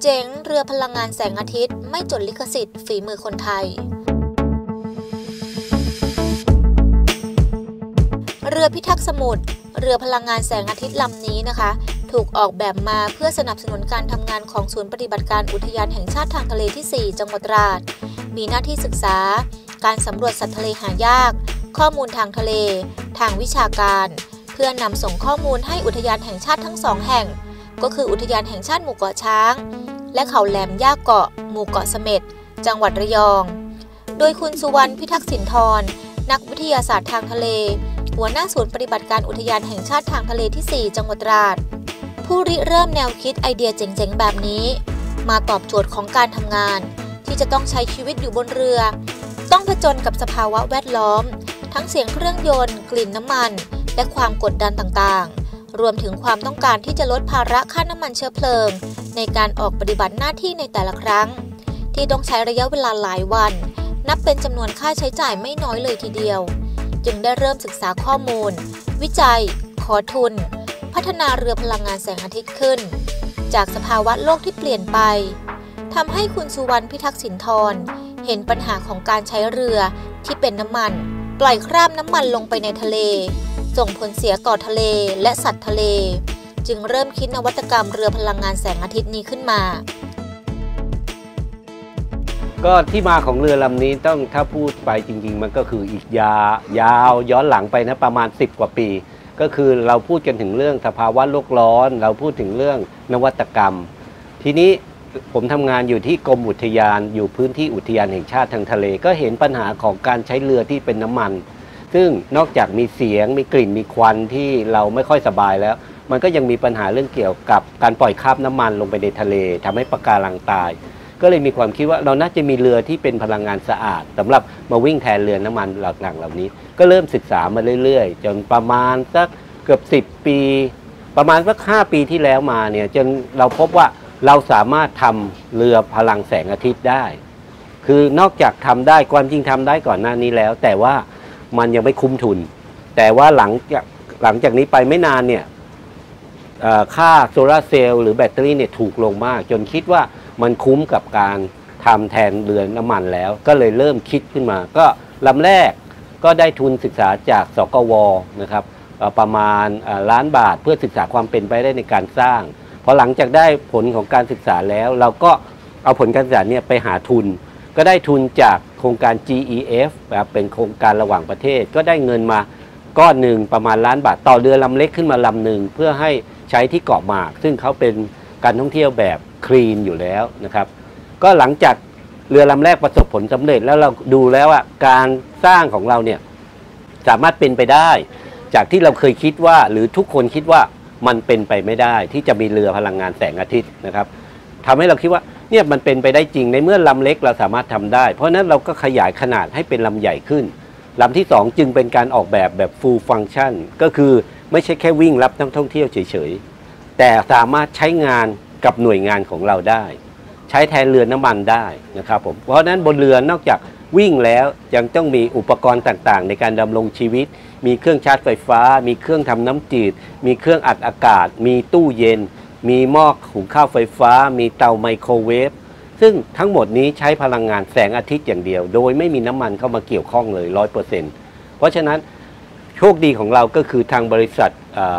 เจ๋งเรือพลังงานแสงอาทิตย์ไม่จดลิขสิทธิ์ฝีมือคนไทยเรือพิทักษ์สมุทรเรือพลังงานแสงอาทิตย์ลำนี้นะคะถูกออกแบบมาเพื่อสนับสนุนการทำงานของศูนย์ปฏิบัติการอุทยานแห่งชาติทางทะเลที่ 4 จังหวัดตราดมีหน้าที่ศึกษาการสำรวจสัตว์ทะเลหายากข้อมูลทางทะเลทางวิชาการเพื่อนำส่งข้อมูลให้อุทยานแห่งชาติทั้ง2แห่งก็คืออุทยานแห่งชาติหมู่เกาะช้างและเขาแหลมย่าเกาะหมู่เกาะเสม็ดจังหวัดระยองโดยคุณสุวรรณพิทักษ์สินธรนักวิทยาศาสตร์ทางทะเลหัวหน้าศูนย์ปฏิบัติการอุทยานแห่งชาติทางทะเลที่ 4 จังหวัดตราดผู้ริเริ่มแนวคิดไอเดียเจ๋งๆแบบนี้มาตอบโจทย์ของการทำงานที่จะต้องใช้ชีวิตอยู่บนเรือต้องผจญกับสภาวะแวดล้อมทั้งเสียงเครื่องยนต์กลิ่นน้ำมันและความกดดันต่างๆรวมถึงความต้องการที่จะลดภาระค่าน้ำมันเชื้อเพลิงในการออกปฏิบัติหน้าที่ในแต่ละครั้งที่ต้องใช้ระยะเวลาหลายวันนับเป็นจำนวนค่าใช้จ่ายไม่น้อยเลยทีเดียวจึงได้เริ่มศึกษาข้อมูลวิจัยขอทุนพัฒนาเรือพลังงานแสงอาทิตย์ขึ้นจากสภาวะโลกที่เปลี่ยนไปทำให้คุณสุวรรณพิทักษ์สินธรเห็นปัญหาของการใช้เรือที่เป็นน้ำมันปล่อยคราบน้ำมันลงไปในทะเลส่งผลเสียต่อทะเลและสัตว์ทะเลจึงเริ่มคิดนวัตกรรมเรือพลังงานแสงอาทิตย์นี้ขึ้นมาก็ที่มาของเรือลำนี้ต้องถ้าพูดไปจริงๆมันก็คืออีกยาวย้อนหลังไปนะประมาณ10กว่าปีก็คือเราพูดกันถึงเรื่องสภาวะโลกร้อนเราพูดถึงเรื่องนวัตกรรมทีนี้ผมทำงานอยู่ที่กรมอุทยานอยู่พื้นที่อุทยานแห่งชาติทางทะเลก็เห็นปัญหาของการใช้เรือที่เป็นน้ำมันซึ่งนอกจากมีเสียงมีกลิ่นมีควันที่เราไม่ค่อยสบายแล้วมันก็ยังมีปัญหาเรื่องเกี่ยวกับการปล่อยคราบน้ำมันลงไปในทะเลทำให้ปะการังตายก็เลยมีความคิดว่าเราน่าจะมีเรือที่เป็นพลังงานสะอาดสำหรับมาวิ่งแทนเรือน้ำมันหลักๆเหล่านี้ก็เริ่มศึกษามาเรื่อยๆจนประมาณสักเกือบ10ปีประมาณสัก5ปีที่แล้วมาเนี่ยจนเราพบว่าเราสามารถทำเรือพลังแสงอาทิตย์ได้คือนอกจากทำได้ความจริงทำได้ก่อนหน้านี้แล้วแต่ว่ามันยังไม่คุ้มทุนแต่ว่าหลังจากนี้ไปไม่นานเนี่ยค่าโซลาร์เซลล์หรือแบตเตอรี่เนี่ยถูกลงมากจนคิดว่ามันคุ้มกับการทำแทนเรือน้ำมันแล้วก็เลยเริ่มคิดขึ้นมาก็ลำแรกก็ได้ทุนศึกษาจากสกว.นะครับประมาณล้านบาทเพื่อศึกษาความเป็นไปได้ในการสร้างพอหลังจากได้ผลของการศึกษาแล้วเราก็เอาผลการศึกษาเนี่ยไปหาทุนก็ได้ทุนจากโครงการ GEF แบบเป็นโครงการระหว่างประเทศก็ได้เงินมาก้อนหนึ่งประมาณล้านบาทต่อเรือลำเล็กขึ้นมาลำหนึ่งเพื่อให้ใช้ที่เกาะหมากซึ่งเขาเป็นการท่องเที่ยวแบบคลีนอยู่แล้วนะครับก็หลังจากเรือลำแรกประสบผลสำเร็จแล้วเราดูแล้วว่าการสร้างของเราเนี่ยสามารถเป็นไปได้จากที่เราเคยคิดว่าหรือทุกคนคิดว่ามันเป็นไปไม่ได้ที่จะมีเรือพลังงานแสงอาทิตย์นะครับทำให้เราคิดว่าเนี่ยมันเป็นไปได้จริงในเมื่อลำเล็กเราสามารถทำได้เพราะนั้นเราก็ขยายขนาดให้เป็นลำใหญ่ขึ้นลำที่2จึงเป็นการออกแบบ full function ก็คือไม่ใช่แค่วิ่งรับนักท่องเที่ยวเฉยๆแต่สามารถใช้งานกับหน่วยงานของเราได้ใช้แทนเรือน้ำมันได้นะครับผมเพราะนั้นบนเรือนอกจากวิ่งแล้วยังต้องมีอุปกรณ์ต่างๆในการดำรงชีวิตมีเครื่องชาร์จไฟฟ้ามีเครื่องทำน้ำจืดมีเครื่องอัดอากาศมีตู้เย็นมีหม้อหุงข้าวไฟฟ้ามีเตาไมโครเวฟซึ่งทั้งหมดนี้ใช้พลังงานแสงอาทิตย์อย่างเดียวโดยไม่มีน้ำมันเข้ามาเกี่ยวข้องเลย 100% เพราะฉะนั้นโชคดีของเราก็คือทางบริษัท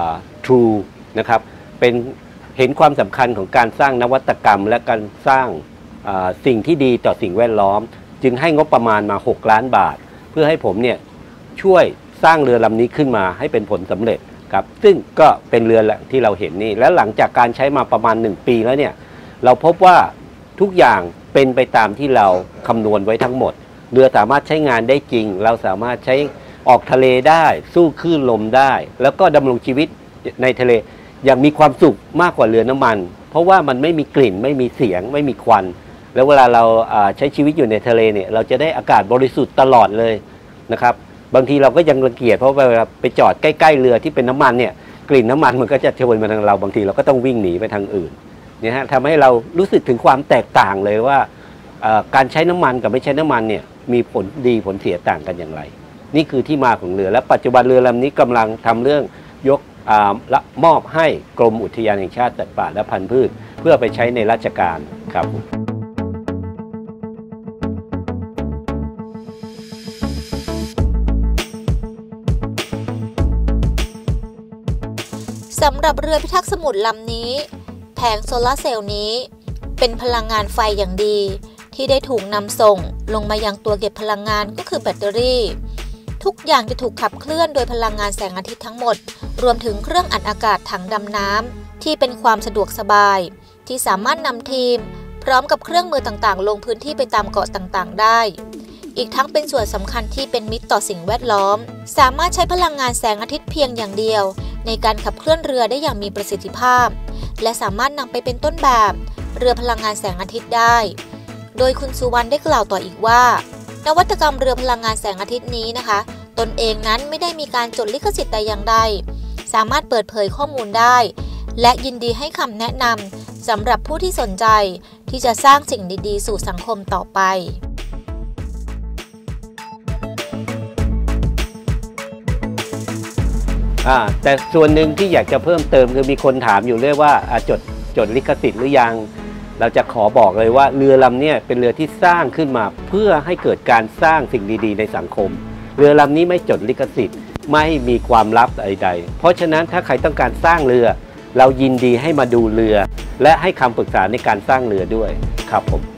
True นะครับเป็นเห็นความสำคัญของการสร้างนวัตกรรมและการสร้างสิ่งที่ดีต่อสิ่งแวดล้อมจึงให้งบประมาณมา6ล้านบาทเพื่อให้ผมเนี่ยช่วยสร้างเรือลำนี้ขึ้นมาให้เป็นผลสำเร็จครับซึ่งก็เป็นเรือที่เราเห็นนี่และหลังจากการใช้มาประมาณ1ปีแล้วเนี่ยเราพบว่าทุกอย่างเป็นไปตามที่เราคำนวณไว้ทั้งหมดเรือสามารถใช้งานได้จริงเราสามารถใช้ออกทะเลได้สู้คลื่นลมได้แล้วก็ดำรงชีวิตในทะเลอย่างมีความสุขมากกว่าเรือน้ำมันเพราะว่ามันไม่มีกลิ่นไม่มีเสียงไม่มีควันแล้วเวลาเราใช้ชีวิตอยู่ในทะเลเนี่ยเราจะได้อากาศบริสุทธิ์ตลอดเลยนะครับบางทีเราก็ยังรังเกียจเพราะเวลาไปจอดใกล้ๆเรือที่เป็นน้ำมันเนี่ยกลิ่นน้ำมันมันก็จะชวนมาทางเราบางทีเราก็ต้องวิ่งหนีไปทางอื่นเนี่ยฮะทำให้เรารู้สึกถึงความแตกต่างเลยว่าการใช้น้ำมันกับไม่ใช้น้ำมันเนี่ยมีผลดีผลเสียต่างกันอย่างไรนี่คือที่มาของเรือและปัจจุบันเรือลำนี้กำลังทำเรื่องยกมอบให้กรมอุทยานแห่งชาติสัตว์ป่าและพันธุ์พืชเพื่อไปใช้ในราชการครับสำหรับเรือพิทักษ์สมุทรลำนี้แผงโซลาร์เซลล์นี้เป็นพลังงานไฟอย่างดีที่ได้ถูกนำส่งลงมายังตัวเก็บพลังงานก็คือแบตเตอรี่ทุกอย่างจะถูกขับเคลื่อนโดยพลังงานแสงอาทิตย์ทั้งหมดรวมถึงเครื่องอัดอากาศถังดำน้ำที่เป็นความสะดวกสบายที่สามารถนำทีมพร้อมกับเครื่องมือต่างๆลงพื้นที่ไปตามเกาะต่างๆได้อีกทั้งเป็นส่วนสำคัญที่เป็นมิตรต่อสิ่งแวดล้อมสามารถใช้พลังงานแสงอาทิตย์เพียงอย่างเดียวในการขับเคลื่อนเรือได้อย่างมีประสิทธิภาพและสามารถนำไปเป็นต้นแบบเรือพลังงานแสงอาทิตย์ได้โดยคุณสุวรรณได้กล่าวต่ออีกว่านวัตกรรมเรือพลังงานแสงอาทิตย์นี้นะคะตนเองนั้นไม่ได้มีการจดลิขสิทธิ์แต่อย่างใดสามารถเปิดเผยข้อมูลได้และยินดีให้คำแนะนำสำหรับผู้ที่สนใจที่จะสร้างสิ่งดีๆสู่สังคมต่อไปแต่ส่วนหนึ่งที่อยากจะเพิ่มเติมคือมีคนถามอยู่เรื่อยว่าจดลิขสิทธิ์หรือยังเราจะขอบอกเลยว่าเรือลำนี้เป็นเรือที่สร้างขึ้นมาเพื่อให้เกิดการสร้างสิ่งดีๆในสังคมเรือลำนี้ไม่จดลิขสิทธิ์ไม่มีความลับใดๆเพราะฉะนั้นถ้าใครต้องการสร้างเรือเรายินดีให้มาดูเรือและให้คำปรึกษาในการสร้างเรือด้วยครับผม